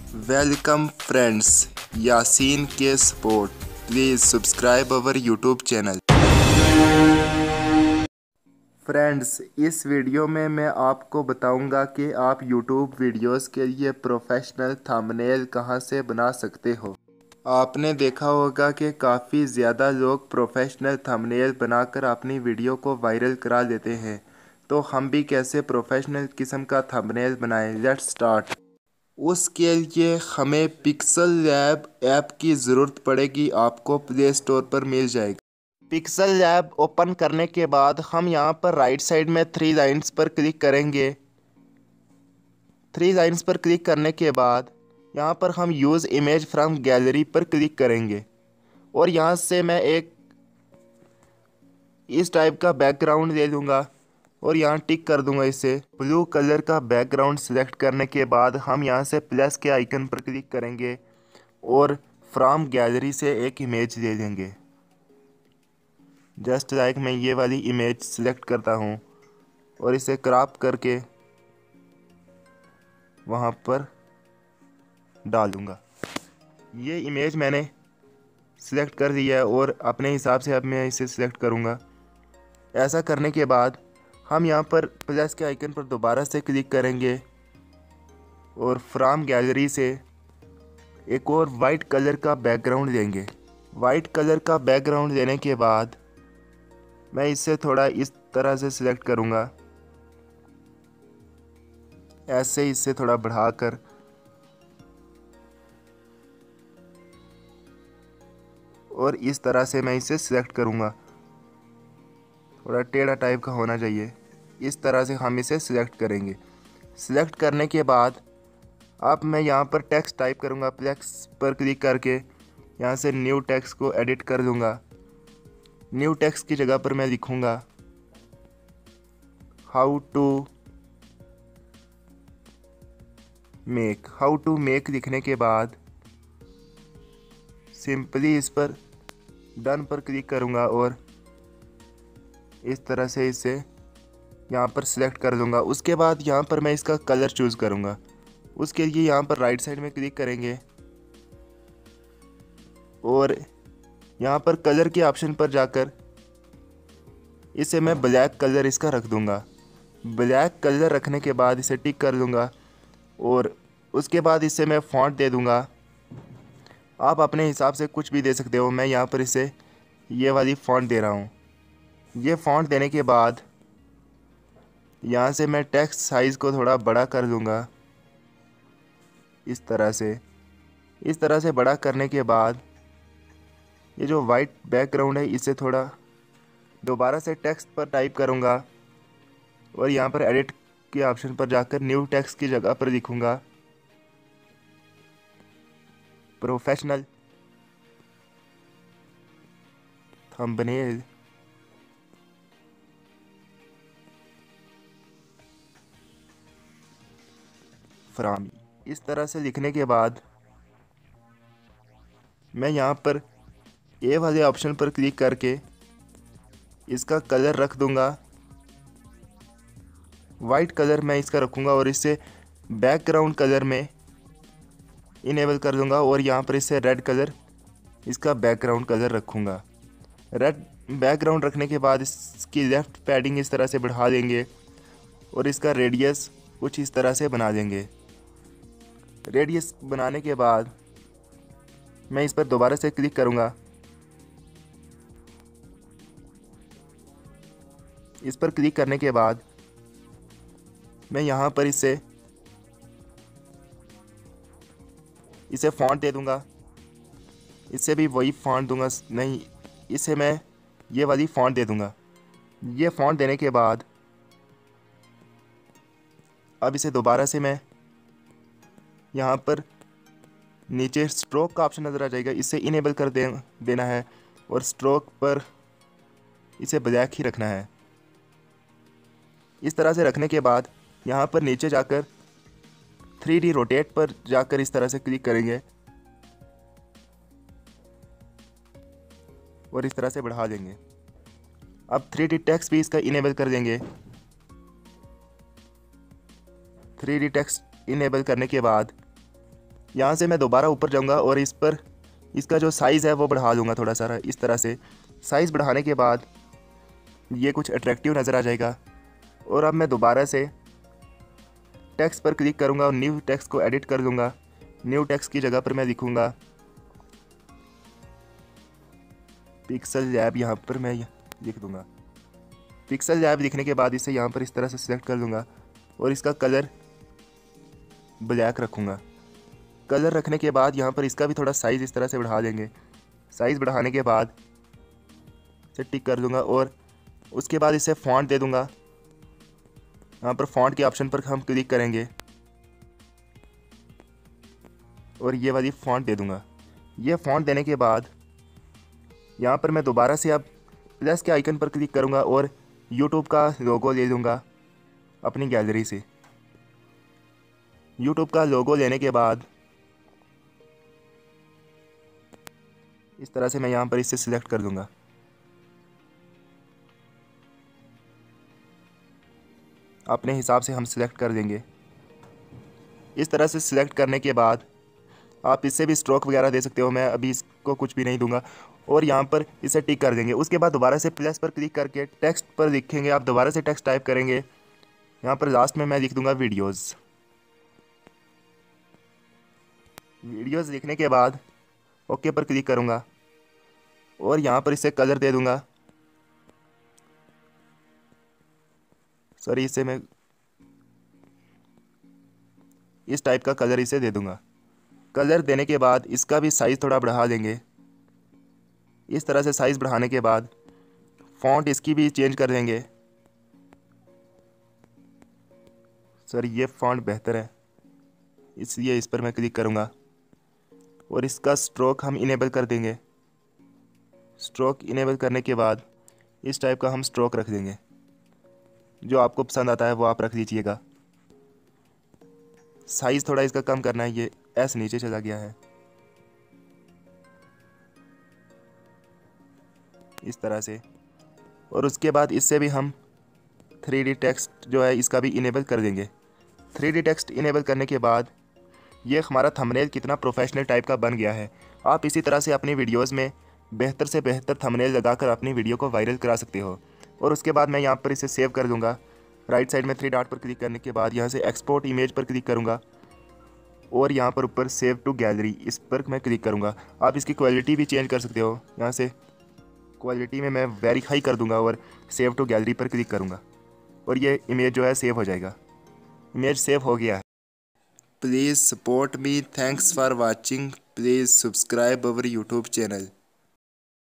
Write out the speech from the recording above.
Welcome friends, Yasin के support. Please subscribe our YouTube channel. Friends, इस video में मैं आपको बताऊंगा कि आप YouTube वीडियोस के लिए प्रोफेशनल थंबनेल कहां से बना सकते हो। आपने देखा होगा कि काफ़ी ज़्यादा लोग प्रोफेशनल थंबनेल बनाकर अपनी वीडियो को वायरल करा देते हैं, तो हम भी कैसे प्रोफेशनल किस्म का थंबनेल बनाएं। Let's start. उसके लिए हमें पिक्सल लैब ऐप की ज़रूरत पड़ेगी। आपको प्ले स्टोर पर मिल जाएगा। पिक्सल लैब ओपन करने के बाद हम यहाँ पर राइट साइड में थ्री लाइंस पर क्लिक करेंगे। थ्री लाइंस पर क्लिक करने के बाद यहाँ पर हम यूज़ इमेज फ्रॉम गैलरी पर क्लिक करेंगे और यहाँ से मैं एक इस टाइप का बैकग्राउंड ले लूँगा और यहाँ टिक कर दूंगा। इसे ब्लू कलर का बैकग्राउंड सिलेक्ट करने के बाद हम यहाँ से प्लस के आइकन पर क्लिक करेंगे और फ्रॉम गैलरी से एक इमेज ले लेंगे। जस्ट लाइक मैं ये वाली इमेज सिलेक्ट करता हूँ और इसे क्रॉप करके वहाँ पर डालूँगा। ये इमेज मैंने सिलेक्ट कर दिया है और अपने हिसाब से अब मैं इसे सिलेक्ट करूँगा। ऐसा करने के बाद हम यहाँ पर प्लस के आइकन पर दोबारा से क्लिक करेंगे और फ्रॉम गैलरी से एक और वाइट कलर का बैकग्राउंड देंगे। वाइट कलर का बैकग्राउंड देने के बाद मैं इसे थोड़ा इस तरह से सिलेक्ट करूँगा, ऐसे इसे थोड़ा बढ़ाकर और इस तरह से मैं इसे सिलेक्ट करूँगा। थोड़ा टेढ़ा टाइप का होना चाहिए। इस तरह से हम इसे सिलेक्ट करेंगे। सिलेक्ट करने के बाद अब मैं यहाँ पर टेक्स्ट टाइप करूँगा। प्लस पर क्लिक करके यहाँ से न्यू टेक्स्ट को एडिट कर दूँगा। न्यू टेक्स्ट की जगह पर मैं लिखूँगा हाउ टू मेक लिखने के बाद सिंपली इस पर डन पर क्लिक करूँगा और इस तरह से इसे यहाँ पर सिलेक्ट कर दूँगा। उसके बाद यहाँ पर मैं इसका कलर चूज़ करूँगा। उसके लिए यहाँ पर राइट साइड में क्लिक करेंगे और यहाँ पर कलर के ऑप्शन पर जाकर इसे मैं ब्लैक कलर इसका रख दूँगा। ब्लैक कलर रखने के बाद इसे टिक कर दूँगा और उसके बाद इसे मैं फ़ॉन्ट दे दूँगा। आप अपने हिसाब से कुछ भी दे सकते हो। मैं यहाँ पर इसे ये वाली फ़ॉन्ट दे रहा हूँ। ये फ़ॉन्ट देने के बाद यहाँ से मैं टेक्स्ट साइज़ को थोड़ा बड़ा कर दूँगा। इस तरह से बड़ा करने के बाद ये जो वाइट बैकग्राउंड है इसे थोड़ा दोबारा से टेक्स्ट पर टाइप करूँगा और यहाँ पर एडिट के ऑप्शन पर जाकर न्यू टेक्स्ट की जगह पर लिखूँगा प्रोफेशनल थंबनेल फ्रॉम। इस तरह से लिखने के बाद मैं यहाँ पर ए वाले ऑप्शन पर क्लिक करके इसका कलर रख दूँगा। वाइट कलर मैं इसका रखूँगा और इसे बैकग्राउंड कलर में इनेबल कर दूँगा और यहाँ पर इसे रेड कलर इसका बैकग्राउंड कलर रखूँगा। रेड बैकग्राउंड रखने के बाद इसकी लेफ़्ट पैडिंग इस तरह से बढ़ा देंगे और इसका रेडियस कुछ इस तरह से बना देंगे। रेडियस बनाने के बाद मैं इस पर दोबारा से क्लिक करूँगा। इस पर क्लिक करने के बाद मैं यहाँ पर इसे फ़ॉन्ट दे दूँगा। इसे भी वही फ़ॉन्ट दूँगा, नहीं इसे मैं ये वाली फ़ॉन्ट दे दूँगा। ये फ़ॉन्ट देने के बाद अब इसे दोबारा से मैं यहाँ पर नीचे स्ट्रोक का ऑप्शन नज़र आ जाएगा, इसे इनेबल कर देना है और स्ट्रोक पर इसे ब्लैक ही रखना है। इस तरह से रखने के बाद यहाँ पर नीचे जाकर 3D रोटेट पर जाकर इस तरह से क्लिक करेंगे और इस तरह से बढ़ा देंगे। अब 3D टेक्स्ट भी इसका इनेबल कर देंगे। 3D टेक्स्ट इनेबल करने के बाद यहाँ से मैं दोबारा ऊपर जाऊँगा और इस पर इसका जो साइज़ है वो बढ़ा दूँगा थोड़ा सा इस तरह से। साइज़ बढ़ाने के बाद ये कुछ अट्रैक्टिव नज़र आ जाएगा। और अब मैं दोबारा से टेक्स्ट पर क्लिक करूँगा और न्यू टेक्स्ट को एडिट कर दूँगा। न्यू टेक्स्ट की जगह पर मैं लिखूँगा पिक्सल लैब, यहाँ पर मैं लिख दूँगा। पिक्सल लैब लिखने के बाद इसे यहाँ पर इस तरह से सिलेक्ट कर लूँगा और इसका कलर ब्लैक रखूँगा। कलर रखने के बाद यहाँ पर इसका भी थोड़ा साइज़ इस तरह से बढ़ा देंगे। साइज़ बढ़ाने के बाद इसे टिक कर दूँगा और उसके बाद इसे फ़ॉन्ट दे दूँगा। यहाँ पर फ़ॉन्ट के ऑप्शन पर हम क्लिक करेंगे और ये वाली फ़ॉन्ट दे दूँगा। ये फ़ॉन्ट देने के बाद यहाँ पर मैं दोबारा से अब प्लस के आइकन पर क्लिक करूँगा और यूट्यूब का लोगो ले लूँगा अपनी गैलरी से। यूट्यूब का लोगो लेने के बाद इस तरह से मैं यहाँ पर इसे सिलेक्ट कर दूँगा। अपने हिसाब से हम सिलेक्ट कर देंगे। इस तरह से सिलेक्ट करने के बाद आप इससे भी स्ट्रोक वगैरह दे सकते हो, मैं अभी इसको कुछ भी नहीं दूंगा। और यहाँ पर इसे टिक कर देंगे। उसके बाद दोबारा से प्लस पर क्लिक करके टेक्स्ट पर लिखेंगे। आप दोबारा से टेक्स्ट टाइप करेंगे। यहाँ पर लास्ट में मैं लिख दूंगा वीडियोज़। वीडियोज़ लिखने के बाद ओके पर क्लिक करूँगा और यहाँ पर इसे कलर दे दूँगा। सॉरी, इसे मैं इस टाइप का कलर इसे दे दूँगा। कलर देने के बाद इसका भी साइज़ थोड़ा बढ़ा देंगे। इस तरह से साइज़ बढ़ाने के बाद फ़ॉन्ट इसकी भी चेंज कर देंगे। सर ये फ़ॉन्ट बेहतर है इसलिए इस पर मैं क्लिक करूँगा और इसका स्ट्रोक हम इनेबल कर देंगे। स्ट्रोक इनेबल करने के बाद इस टाइप का हम स्ट्रोक रख देंगे। जो आपको पसंद आता है वो आप रख लीजिएगा। साइज़ थोड़ा इसका कम करना है, ये एस नीचे चला गया है इस तरह से। और उसके बाद इससे भी हम 3D टेक्स्ट जो है इसका भी इनेबल कर देंगे। 3D टेक्स्ट इनेबल करने के बाद ये हमारा थंबनेल कितना प्रोफेशनल टाइप का बन गया है। आप इसी तरह से अपनी वीडियोस में बेहतर से बेहतर थंबनेल लगाकर अपनी वीडियो को वायरल करा सकते हो। और उसके बाद मैं यहाँ पर इसे सेव कर दूँगा। राइट साइड में 3 डॉट पर क्लिक करने के बाद यहाँ से एक्सपोर्ट इमेज पर क्लिक करूँगा और यहाँ पर ऊपर सेव टू गैलरी इस पर मैं क्लिक करूँगा। आप इसकी क्वालिटी भी चेंज कर सकते हो। यहाँ से क्वालिटी में मैं वेरी हाई कर दूँगा और सेव टू गैलरी पर क्लिक करूँगा और ये इमेज जो है सेव हो जाएगा। इमेज सेव हो गया है। Please support me. Thanks for watching. Please subscribe our YouTube channel.